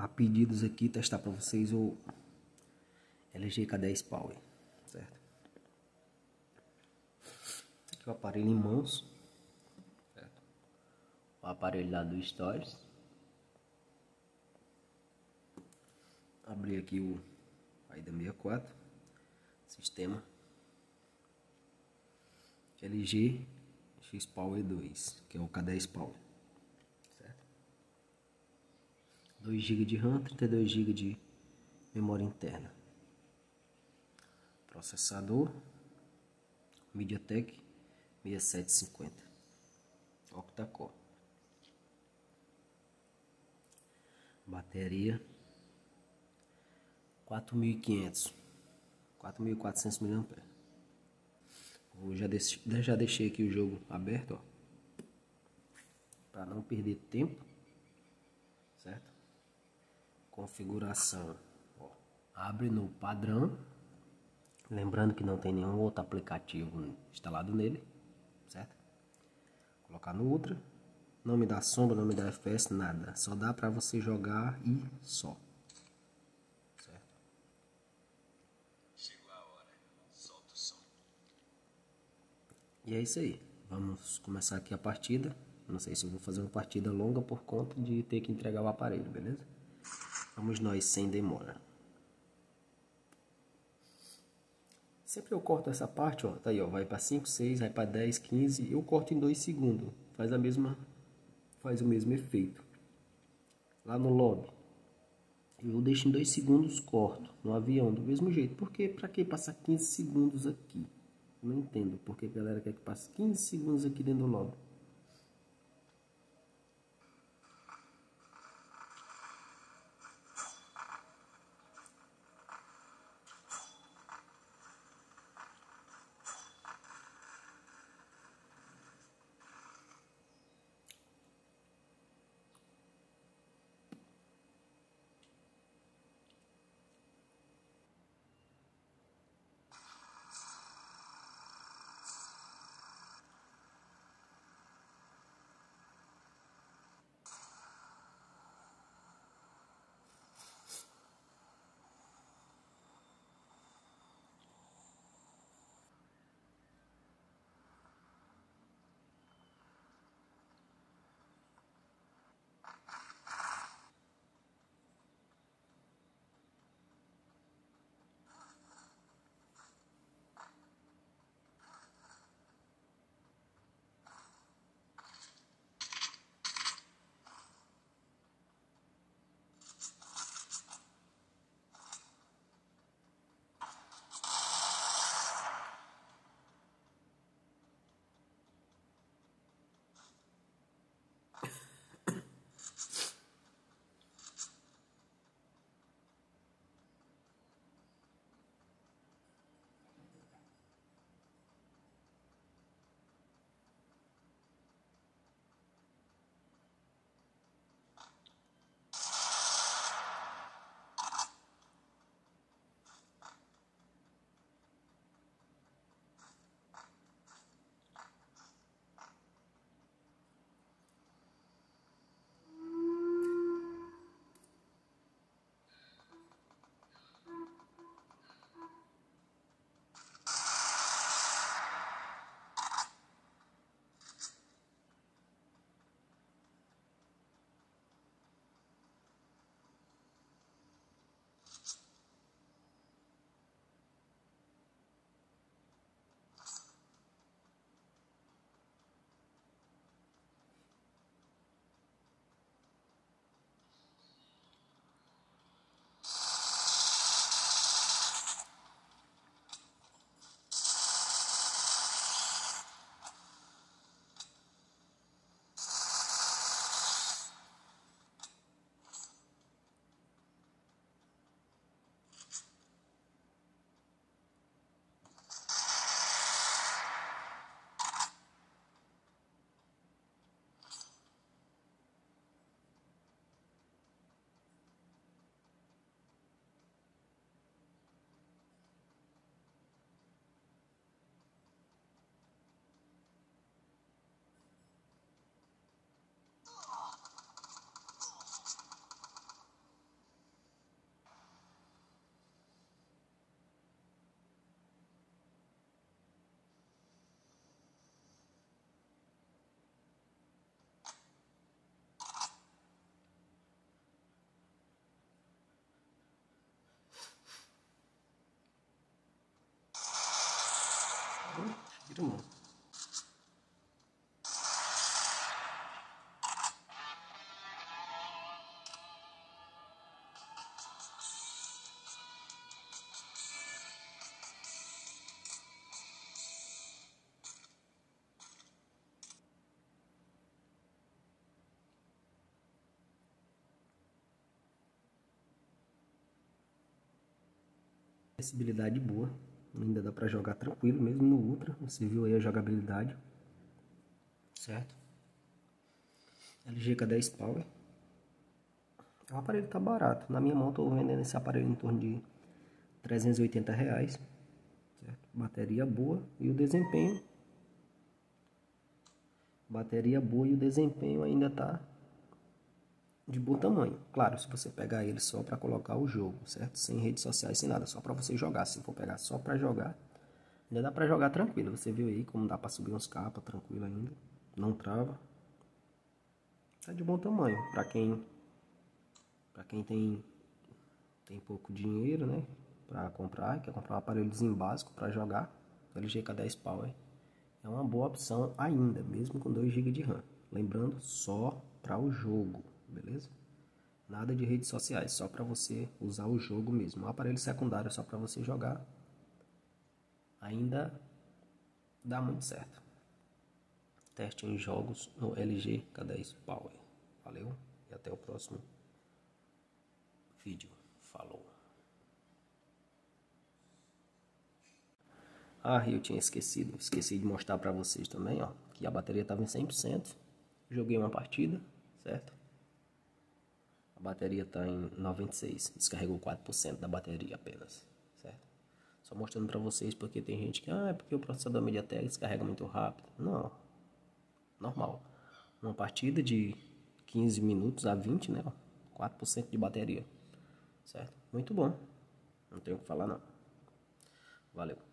a pedidos aqui, testar para vocês o LG K10 Power, certo? Esse aqui é o aparelho em mãos, certo? O aparelho lá do Stories. Abri aqui o AIDA 64, sistema LG X Power 2, que é o K10 Power, certo? 2 GB de RAM, 32 GB de memória interna. Processador MediaTek 6750 octa-core. Bateria 4.500, 4.400 mAh. Já deixei aqui o jogo aberto, para não perder tempo, certo? Configuração, ó, abre no padrão, lembrando que não tem nenhum outro aplicativo instalado nele, certo? Colocar no Ultra, não me dá sombra, não me dá FPS, nada, só dá para você jogar e só. E é isso aí, vamos começar aqui a partida. Não sei se eu vou fazer uma partida longa por conta de ter que entregar o aparelho, beleza? Vamos nós sem demora. Sempre eu corto essa parte, ó, tá aí, ó, vai para 5, 6, vai para 10, 15, eu corto em 2 segundos, faz o mesmo efeito. Lá no lobby, eu deixo em 2 segundos, corto no avião do mesmo jeito, porque para que passar 15 segundos aqui? Não entendo porque a galera quer que passe 15 segundos aqui dentro do lobby. Tira, mano. Acessibilidade boa, ainda dá pra jogar tranquilo, mesmo no Ultra. Você viu aí a jogabilidade, certo? LG K10 Power. O aparelho tá barato. Na minha mão tô vendendo esse aparelho em torno de R$ 380, certo? Bateria boa e o desempenho. Bateria boa e o desempenho ainda tá de bom tamanho. Claro, se você pegar ele só para colocar o jogo, certo? Sem redes sociais, sem nada, só para você jogar. Se for pegar só para jogar, ainda dá para jogar tranquilo. Você viu aí como dá para subir uns capas tranquilo ainda. Não trava. Tá de bom tamanho para quem tem pouco dinheiro, né, para comprar, quer comprar um aparelhozinho básico para jogar. O LG K10 Power é uma boa opção ainda, mesmo com 2 GB de RAM. Lembrando, só para o jogo, beleza? Nada de redes sociais, só para você usar o jogo mesmo. Um aparelho secundário só para você jogar ainda dá muito certo. Teste em jogos no LG K10 Power. Valeu e até o próximo vídeo. Falou. Ah, eu tinha esqueci de mostrar para vocês também, ó, que a bateria estava em 100%. Joguei uma partida, certo? A bateria está em 96, descarregou 4% da bateria apenas, certo? Só mostrando para vocês porque tem gente que, é porque o processador MediaTek descarrega muito rápido. Não, normal. Uma partida de 15 minutos a 20, né? 4% de bateria, certo? Muito bom, não tenho o que falar não. Valeu.